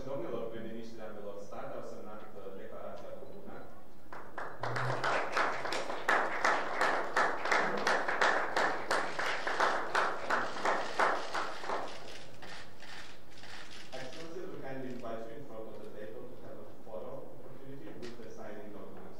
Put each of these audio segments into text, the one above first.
domnilor, prim-ministrii ambelor state au semnat declarația comună. Excellency, we kindly invite you in front of the table to have a photo opportunity with the signing documents.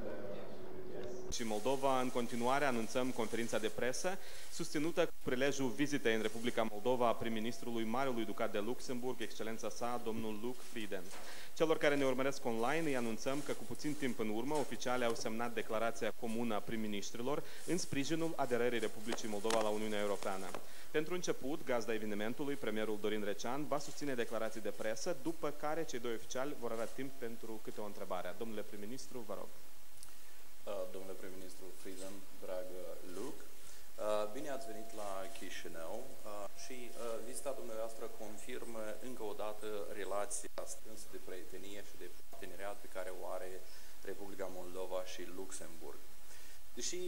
Și Moldova, în continuare, anunțăm conferința de presă, susținută cu prilejul vizitei în Republica Moldova a prim-ministrului Marelui Ducat de Luxemburg, excelența sa, domnul Luc Frieden. Celor care ne urmăresc online îi anunțăm că cu puțin timp în urmă, oficialii au semnat declarația comună a prim-ministrilor în sprijinul aderării Republicii Moldova la Uniunea Europeană. Pentru început, gazda evenimentului, premierul Dorin Recean, va susține declarații de presă, după care cei doi oficiali vor avea timp pentru câte o întrebare. Domnule prim-ministru, vă rog. Domnule prim-ministru Frieden, dragă Luc, bine ați venit la Chișinău și vizita dumneavoastră confirmă încă o dată relația strânsă de prietenie și de parteneriat pe care o are Republica Moldova și Luxemburg. Deși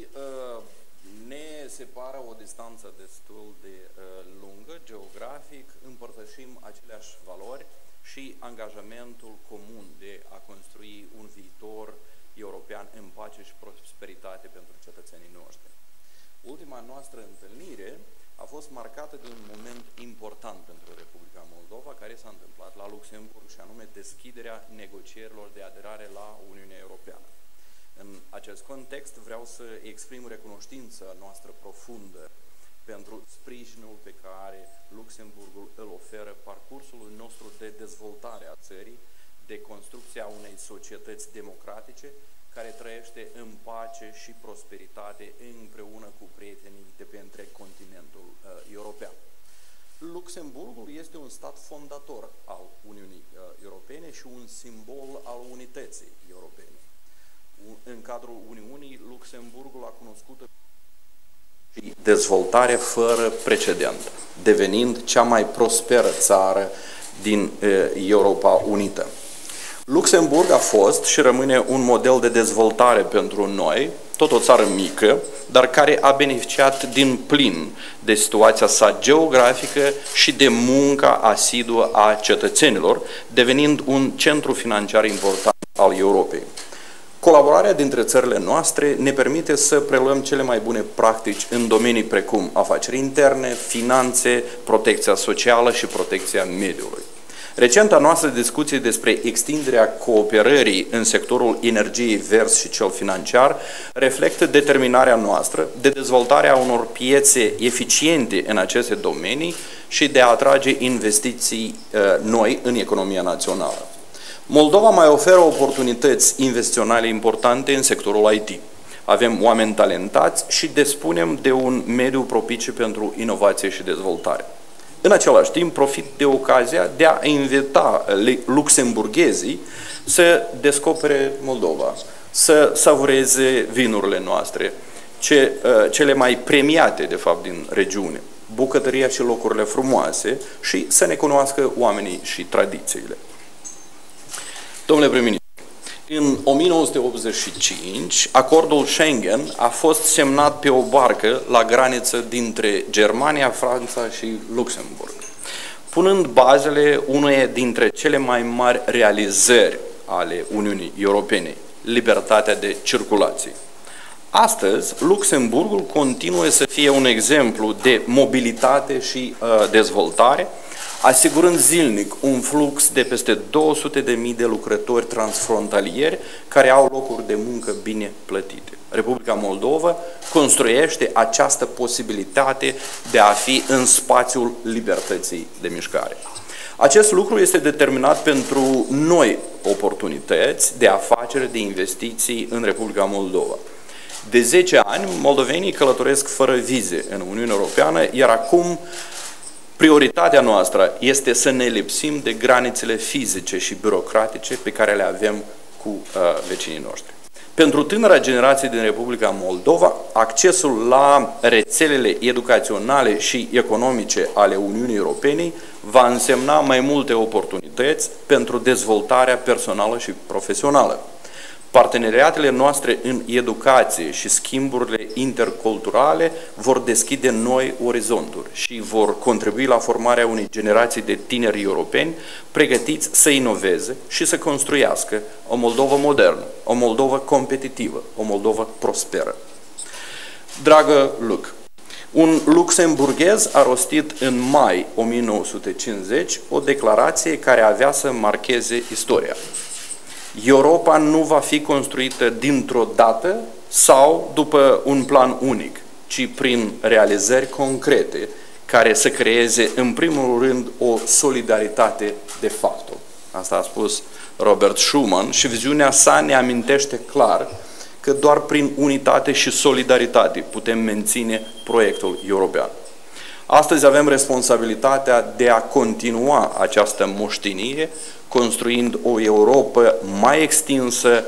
ne separă o distanță destul de lungă, geografic, împărtășim aceleași valori și angajamentul comun de a construi un viitor european în pace și prosperitate pentru cetățenii noștri. Ultima noastră întâlnire a fost marcată de un moment important pentru Republica Moldova, care s-a întâmplat la Luxemburg, și anume deschiderea negocierilor de aderare la Uniunea Europeană. În acest context vreau să exprim recunoștința noastră profundă pentru sprijinul pe care Luxemburgul îl oferă parcursului nostru de dezvoltare a țării, de construcția unei societăți democratice care trăiește în pace și prosperitate împreună cu prietenii de pe întreg continentul european. Luxemburgul este un stat fondator al Uniunii Europene și un simbol al unității europene. În cadrul Uniunii, Luxemburgul a cunoscut dezvoltare fără precedent, devenind cea mai prosperă țară din Europa Unită. Luxemburg a fost și rămâne un model de dezvoltare pentru noi, tot o țară mică, dar care a beneficiat din plin de situația sa geografică și de munca asiduă a cetățenilor, devenind un centru financiar important al Europei. Colaborarea dintre țările noastre ne permite să preluăm cele mai bune practici în domenii precum afaceri interne, finanțe, protecția socială și protecția mediului. Recenta noastră discuție despre extinderea cooperării în sectorul energiei verzi și cel financiar reflectă determinarea noastră de dezvoltarea unor piețe eficiente în aceste domenii și de a atrage investiții noi în economia națională. Moldova mai oferă oportunități investiționale importante în sectorul IT. Avem oameni talentați și dispunem de un mediu propice pentru inovație și dezvoltare. În același timp, profit de ocazia de a invita luxemburghezii să descopere Moldova, să savureze vinurile noastre, cele mai premiate, de fapt, din regiune, bucătăria și locurile frumoase, și să ne cunoască oamenii și tradițiile. Domnule prim-ministru, în 1985, acordul Schengen a fost semnat pe o barcă la graniță dintre Germania, Franța și Luxemburg, punând bazele uneia dintre cele mai mari realizări ale Uniunii Europene, libertatea de circulație. Astăzi, Luxemburgul continuă să fie un exemplu de mobilitate și dezvoltare, asigurând zilnic un flux de peste 200.000 de lucrători transfrontalieri care au locuri de muncă bine plătite. Republica Moldova construiește această posibilitate de a fi în spațiul libertății de mișcare. Acest lucru este determinat pentru noi oportunități de afaceri, de investiții în Republica Moldova. De 10 ani, moldovenii călătoresc fără vize în Uniunea Europeană, iar acum prioritatea noastră este să ne lipsim de granițele fizice și birocratice pe care le avem cu vecinii noștri. Pentru tânăra generație din Republica Moldova, accesul la rețelele educaționale și economice ale Uniunii Europene va însemna mai multe oportunități pentru dezvoltarea personală și profesională. Parteneriatele noastre în educație și schimburile interculturale vor deschide noi orizonturi și vor contribui la formarea unei generații de tineri europeni pregătiți să inoveze și să construiască o Moldovă modernă, o Moldovă competitivă, o Moldovă prosperă. Dragă Luc, un luxemburghez a rostit în mai 1950 o declarație care avea să marcheze istoria. Europa nu va fi construită dintr-o dată sau după un plan unic, ci prin realizări concrete care să creeze în primul rând o solidaritate de facto. Asta a spus Robert Schuman și viziunea sa ne amintește clar că doar prin unitate și solidaritate putem menține proiectul european. Astăzi avem responsabilitatea de a continua această moștenire, construind o Europă mai extinsă,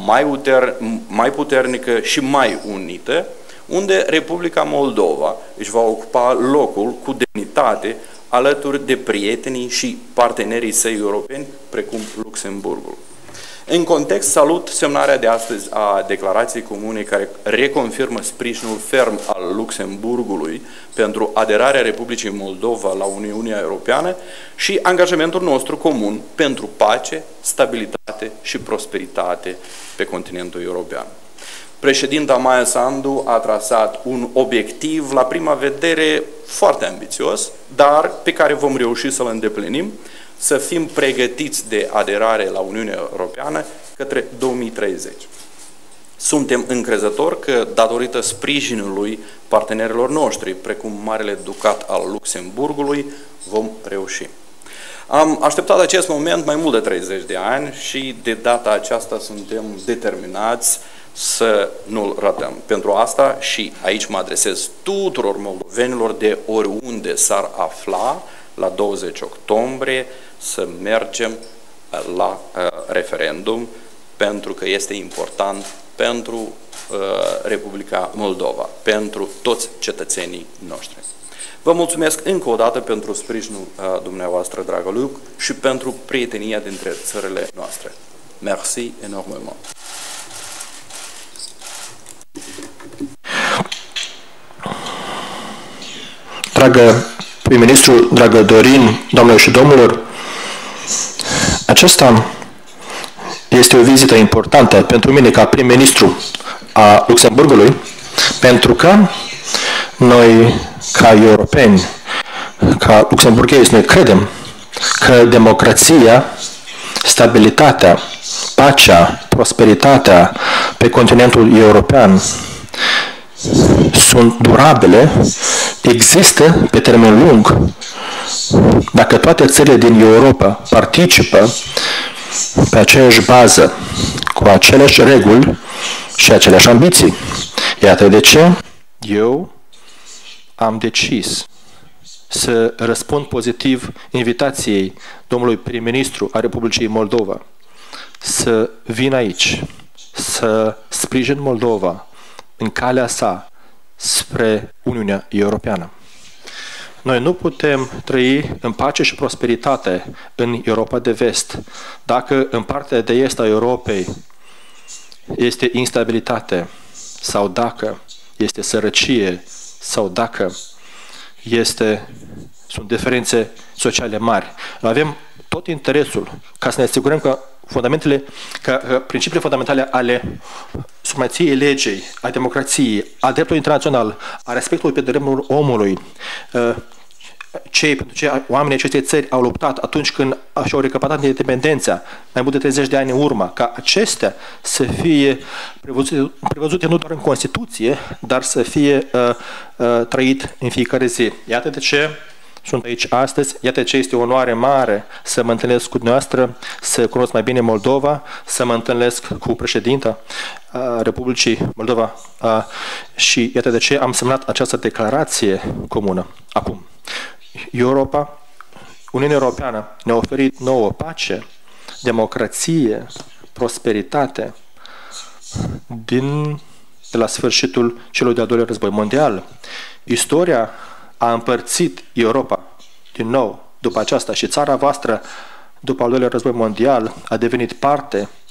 mai puternică și mai unită, unde Republica Moldova își va ocupa locul cu demnitate alături de prietenii și partenerii săi europeni, precum Luxemburgul. În context, salut semnarea de astăzi a declarației comune care reconfirmă sprijinul ferm al Luxemburgului pentru aderarea Republicii Moldova la Uniunea Europeană și angajamentul nostru comun pentru pace, stabilitate și prosperitate pe continentul european. Președinta Maia Sandu a trasat un obiectiv la prima vedere foarte ambițios, dar pe care vom reuși să-l îndeplinim, să fim pregătiți de aderare la Uniunea Europeană către 2030. Suntem încrezători că, datorită sprijinului partenerilor noștri, precum Marele Ducat al Luxemburgului, vom reuși. Am așteptat acest moment mai mult de 30 de ani și de data aceasta suntem determinați să nu-l ratăm. Pentru asta, și aici mă adresez tuturor moldovenilor de oriunde s-ar afla, la 20 octombrie, să mergem la referendum, pentru că este important pentru Republica Moldova, pentru toți cetățenii noștri. Vă mulțumesc încă o dată pentru sprijinul dumneavoastră, dragă Luc, și pentru prietenia dintre țările noastre. Merci enormément. Dragă prim-ministru, dragă Dorin, doamnelor și domnilor, aceasta este o vizită importantă pentru mine ca prim-ministru a Luxemburgului, pentru că noi, ca europeni, ca luxemburghezi, noi credem că democrația, stabilitatea, pacea, prosperitatea pe continentul european sunt durabile, există pe termen lung. Dacă toate țările din Europa participă pe aceeași bază, cu aceleași reguli și aceleași ambiții. Iată de ce eu am decis să răspund pozitiv invitației domnului prim-ministru a Republicii Moldova să vină aici, să sprijin Moldova în calea sa spre Uniunea Europeană. Noi nu putem trăi în pace și prosperitate în Europa de Vest dacă în partea de est a Europei este instabilitate sau dacă este sărăcie sau dacă sunt diferențe sociale mari. Noi avem tot interesul ca să ne asigurăm că principiile fundamentale ale supremației legii, a democrației, a dreptului internațional, a respectului pe dreptul omului, pentru ce oamenii acestei țări au luptat atunci când și-au recăpătat independența, mai mult de 30 de ani în urmă, ca acestea să fie prevăzute nu doar în Constituție, dar să fie trăit în fiecare zi. Iată de ce sunt aici astăzi, iată ce este o onoare mare să mă întâlnesc cu dumneavoastră, să cunosc mai bine Moldova, să mă întâlnesc cu președinta Republicii Moldova și iată de ce am semnat această declarație comună. Acum, Uniunea Europeană ne-a oferit nouă pace, democrație, prosperitate de la sfârșitul celui de-al doilea război mondial. Istoria a împărțit Europa din nou după aceasta și țara voastră, după al doilea război mondial, a devenit parte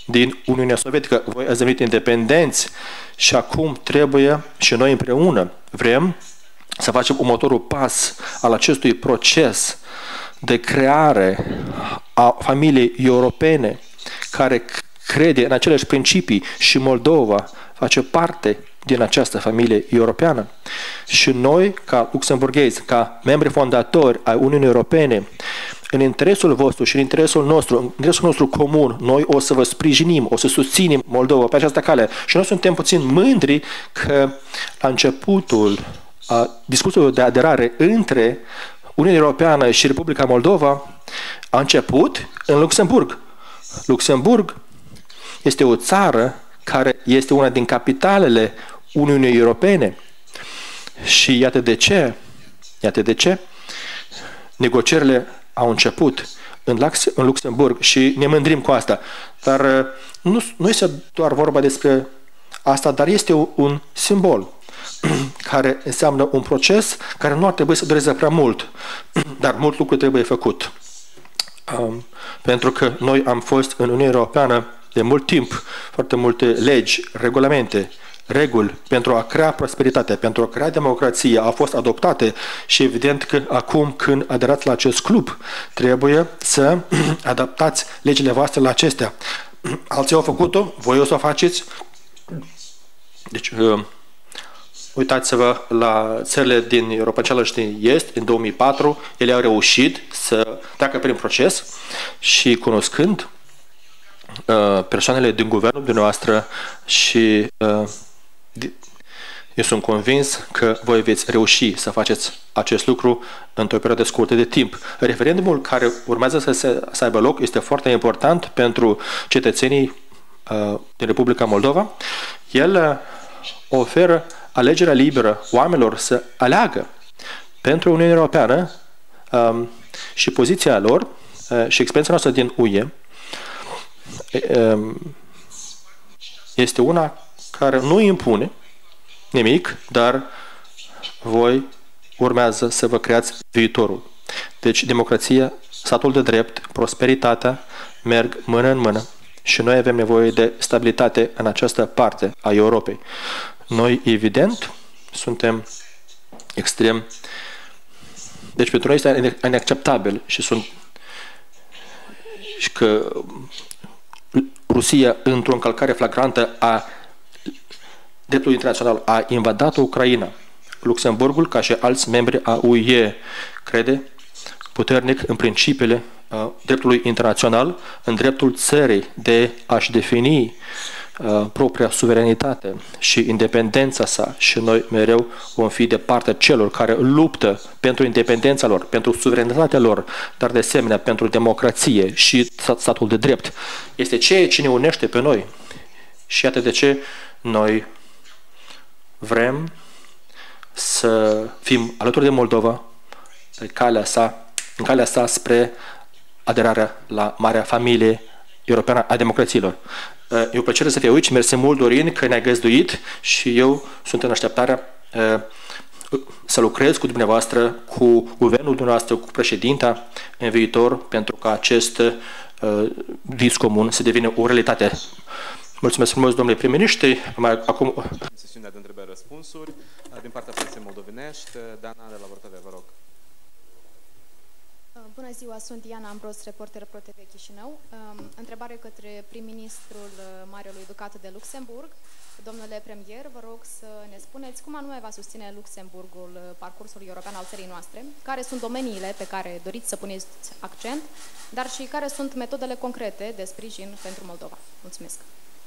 din Uniunea Sovietică. Voi ați devenit independenți și acum trebuie și noi împreună vrem să facem următorul pas al acestui proces de creare a familiei europene care crede în aceleași principii și Moldova face parte din această familie europeană. Și noi, ca luxemburghezi, ca membri fondatori ai Uniunii Europene, în interesul vostru și în interesul nostru comun, noi o să vă sprijinim, o să susținem Moldova pe această cale. Și noi suntem puțin mândri că la începutul discuțiilor de aderare între Uniunea Europeană și Republica Moldova a început în Luxemburg. Luxemburg este o țară care este una din capitalele Uniunii Europene. Și iată de ce negocierile au început în Luxemburg și ne mândrim cu asta. Dar nu este doar vorba despre asta, dar este un simbol care înseamnă un proces care nu ar trebui să dureze prea mult, dar mult lucru trebuie făcut. Pentru că noi am fost în Uniunea Europeană de mult timp, foarte multe legi, regulamente, reguli pentru a crea prosperitate, pentru a crea democrație au fost adoptate și evident că acum când aderați la acest club trebuie să adaptați legile voastre la acestea. Alții au făcut-o, voi o să o faceți. Deci, uitați-vă la țările din Europa Centrală și din Est, în 2004, ele au reușit să treacă prin proces și cunoscând persoanele din guvernul dumneavoastră și eu sunt convins că voi veți reuși să faceți acest lucru într-o perioadă scurtă de timp. Referendumul care urmează să aibă loc este foarte important pentru cetățenii din Republica Moldova. El oferă alegerea liberă oamenilor să aleagă pentru Uniunea Europeană și poziția lor și experiența noastră din UE este una care nu impune nimic, dar voi urmează să vă creați viitorul. Deci democrația, statul de drept, prosperitatea merg mână în mână și noi avem nevoie de stabilitate în această parte a Europei. Noi, evident, suntem extrem... Deci pentru noi este inacceptabil și că Rusia, într-o încălcare flagrantă a dreptului internațional, a invadat Ucraina. Luxemburgul, ca și alți membri a UE, crede puternic în principiile dreptului internațional, în dreptul țării de a-și defini propria suveranitate și independența sa și noi mereu vom fi de partea celor care luptă pentru independența lor, pentru suveranitatea lor, dar de asemenea pentru democrație și statul de drept. Este ceea ce ne unește pe noi. Și iată de ce noi vrem să fim alături de Moldova în calea sa spre aderarea la marea familie europeană a democrațiilor. E o plăcere să fiu aici, mersi mult, Dorin, că ne-ai găzduit și eu sunt în așteptarea să lucrez cu dumneavoastră, cu guvernul dumneavoastră, cu președinta în viitor, pentru ca acest vis comun să devină o realitate. Mulțumesc frumos, domnule prim-ministru. Acum... Sesiunea de întrebări-răspunsuri din partea Franței Moldovenești. Dana de la Vortavia, vă rog. Bună ziua, sunt Iana Ambros, reporter ProTV Chișinău. Întrebare către prim-ministrul Marelui Ducat de Luxemburg. Domnule premier, vă rog să ne spuneți cum anume va susține Luxemburgul parcursul european al țării noastre, care sunt domeniile pe care doriți să puneți accent, dar și care sunt metodele concrete de sprijin pentru Moldova. Mulțumesc!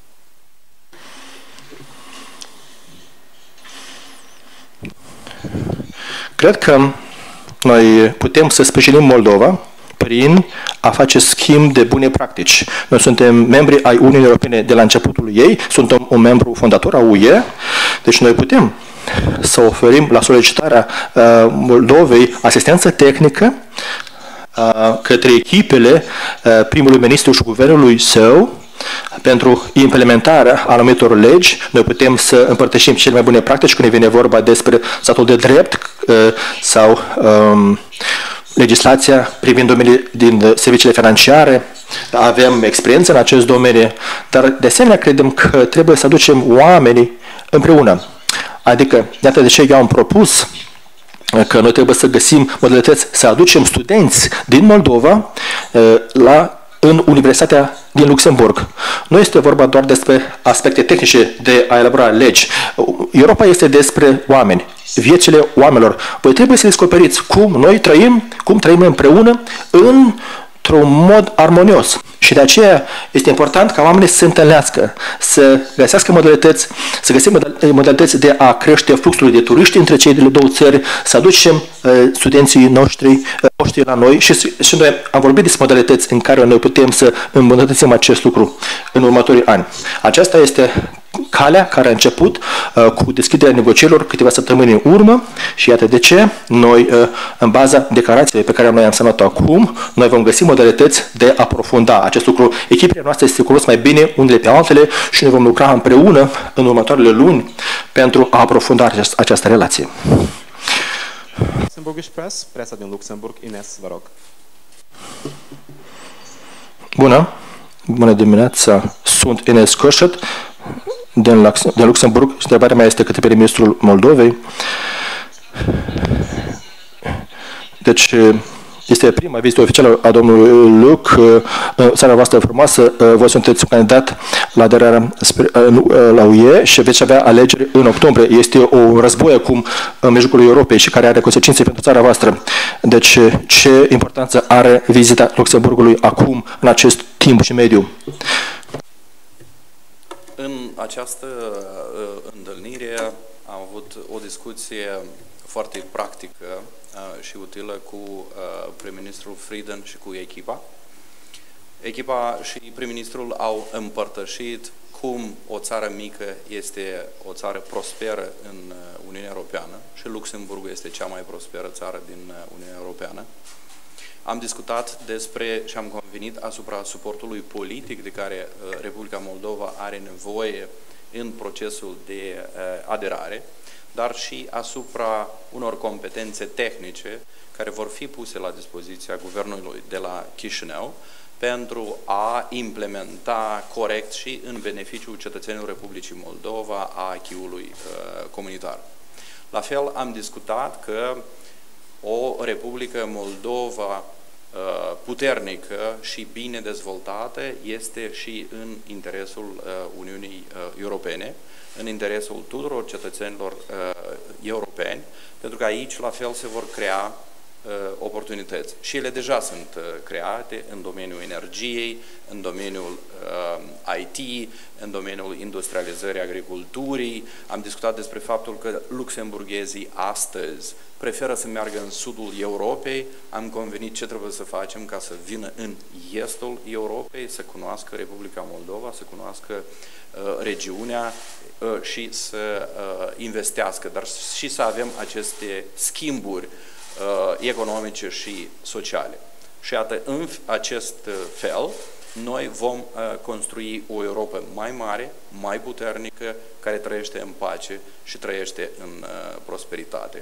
Cred că noi putem să sprijinim Moldova prin a face schimb de bune practici. Noi suntem membri ai Uniunii Europene de la începutul ei, suntem un membru fondator a UE, deci noi putem să oferim la solicitarea Moldovei asistență tehnică către echipele primului ministru și guvernului său pentru implementarea anumitor legi. Noi putem să împărtășim cele mai bune practici când vine vorba despre statul de drept sau legislația privind domeniul din serviciile financiare, avem experiență în acest domeniu, dar de asemenea credem că trebuie să aducem oamenii împreună. Adică, iată de ce eu am propus că noi trebuie să găsim modalități să aducem studenți din Moldova în Universitatea din Luxemburg. Nu este vorba doar despre aspecte tehnice de a elabora legi. Europa este despre oameni, viețile oamenilor. Voi trebuie să descoperiți cum noi trăim, cum trăim împreună într-un mod armonios. Și de aceea este important ca oamenii să se întâlnească, să găsească modalități, să găsim modalități de a crește fluxul de turiști între cele două țări, să aducem studenții noștri la noi și noi am vorbit despre modalități în care noi putem să îmbunătățim acest lucru în următorii ani. Aceasta este calea care a început cu deschiderea negocierilor câteva săptămâni în urmă și iată de ce noi, în baza declarației pe care noi am semnat-o acum, noi vom găsi modalități de a aprofunda acest lucru. Echipele noastre se cunosc mai bine unele pe altele și noi vom lucra împreună în următoarele luni pentru a aprofunda această relație. Luxemburgish Press, presa din Luxemburg, Ines, vă rog. Bună dimineața, sunt Ines Coșet din Luxemburg și întrebarea mea este către ministrul Moldovei. Deci, este prima vizită oficială a domnului Luc, țara voastră frumoasă, voi sunteți un candidat la aderarea la UE și veți avea alegeri în octombrie. Este un război acum în mijlocul Europei și care are consecințe pentru țara voastră. Deci, ce importanță are vizita Luxemburgului acum, în acest timp și mediu? În această întâlnire am avut o discuție foarte practică și utilă cu prim-ministrul Frieden și cu echipa. Echipa și prim-ministrul au împărtășit cum o țară mică este o țară prosperă în Uniunea Europeană și Luxemburgul este cea mai prosperă țară din Uniunea Europeană. Am discutat despre și am convenit asupra suportului politic de care Republica Moldova are nevoie în procesul de aderare, dar și asupra unor competențe tehnice care vor fi puse la dispoziția guvernului de la Chișinău pentru a implementa corect și în beneficiul cetățenilor Republicii Moldova a acquis-ului comunitar. La fel am discutat că o Republică Moldova puternică și bine dezvoltată este și în interesul Uniunii Europene, în interesul tuturor cetățenilor europeni, pentru că aici la fel se vor crea oportunități. Și ele deja sunt create în domeniul energiei, în domeniul IT, în domeniul industrializării agriculturii. Am discutat despre faptul că luxemburghezii astăzi preferă să meargă în sudul Europei. Am convenit ce trebuie să facem ca să vină în estul Europei, să cunoască Republica Moldova, să cunoască regiunea și să investească, dar și să avem aceste schimburi economice și sociale. Și iată, în acest fel, noi vom construi o Europă mai mare, mai puternică, care trăiește în pace și trăiește în prosperitate.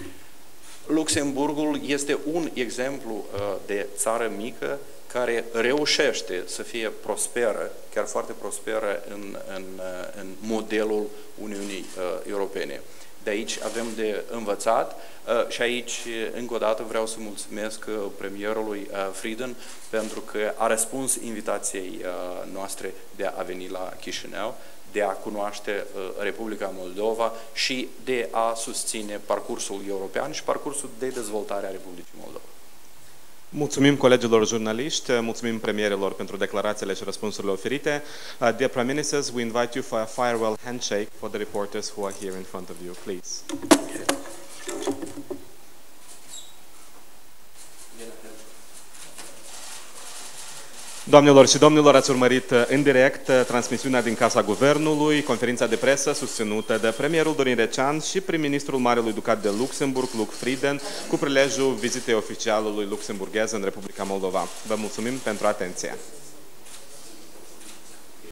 Luxemburgul este un exemplu de țară mică care reușește să fie prosperă, chiar foarte prosperă în modelul Uniunii Europene. De aici avem de învățat și aici, încă o dată, vreau să mulțumesc premierului Frieden pentru că a răspuns invitației noastre de a veni la Chișinău, de a cunoaște Republica Moldova și de a susține parcursul european și parcursul de dezvoltare a Republicii Moldova. Mulțumim colegilor jurnaliști, mulțumim premierilor pentru declarațiile și răspunsurile oferite. Dear Prime Ministers, we invite you for a farewell handshake for the reporters who are here in front of you, please. Doamnelor și domnilor, ați urmărit în direct transmisiunea din Casa Guvernului, conferința de presă susținută de premierul Dorin Recean și prim-ministrul Marelui Ducat de Luxemburg, Luc Frieden, cu prilejul vizitei oficialului luxemburghez în Republica Moldova. Vă mulțumim pentru atenție!